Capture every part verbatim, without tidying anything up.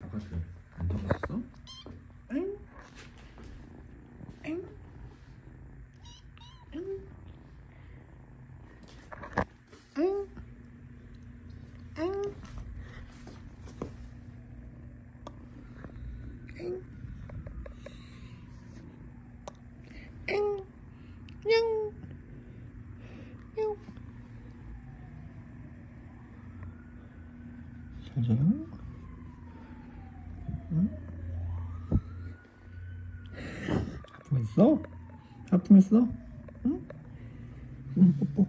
바가지를 안 잡았어? 엥? 엥? 엥? 엥? 엥? 엥? 엥? 냥! 냥! 잘 자요? 응? 하품했어? 하품했어? 응? 응, 뽀뽀.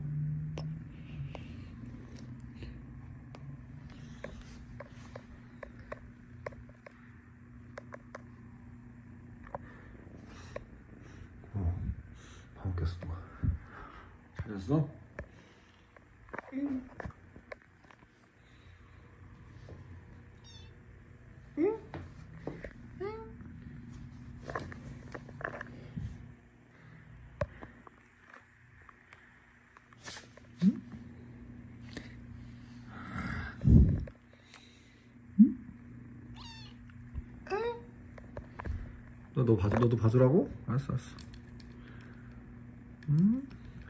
어, 방귀 꼈어 누가. 잘 잤어? 응? 응? 응? 응? 너, 너 봐줘, 너도 봐주라고? 알았어, 알았어. 응?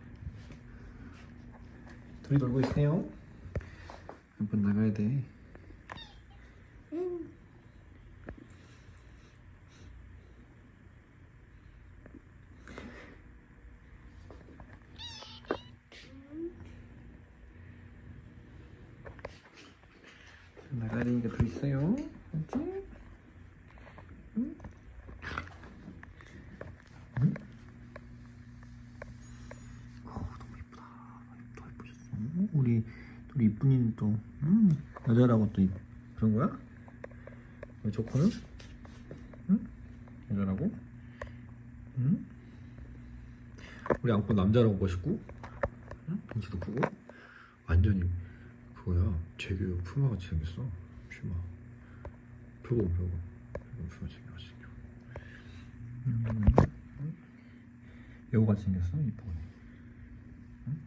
둘이 놀고 있어요. 한번 나가야 돼. 응? 나가야 되니까 둘이 있어요. 알지? 응? 응? 어우, 너무 이쁘다. 더 예쁘셨어. 우리 우리 이쁜이는 또 음, 여자라고 또 그런 거야? 왜 조커는? 응? 여자라고? 응? 우리 안고 남자라고 멋있고, 응? 덩치도 크고, 완전히 그거야. 재규 푸마같이 생겼어. 푸마. 표범 표범. 표범 푸마 생겨가지고. 음, 응? 여우같이 생겼어. 이쁘네. 응?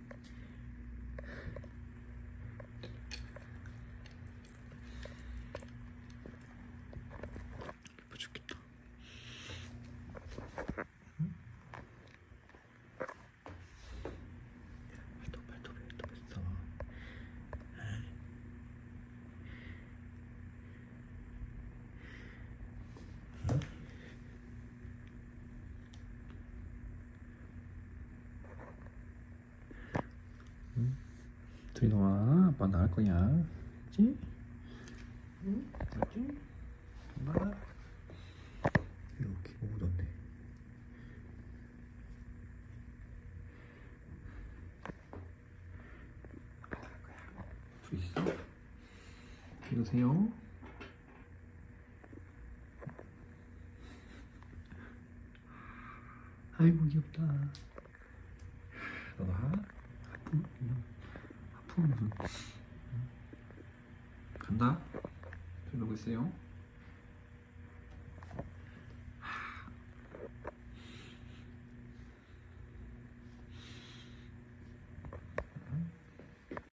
예뻐 죽겠다. 응? 발톱 발톱이 또 뺐어. 응? 둘이 나와. 아빠 나갈 거야. 알지? 응? 알지? 엄마. 이렇게 오던데. 둘이 있어? 이러세요? 아이고 귀엽다. 너도 하? 하품? 하품 무슨? 간다? 잘 놀고 있어요.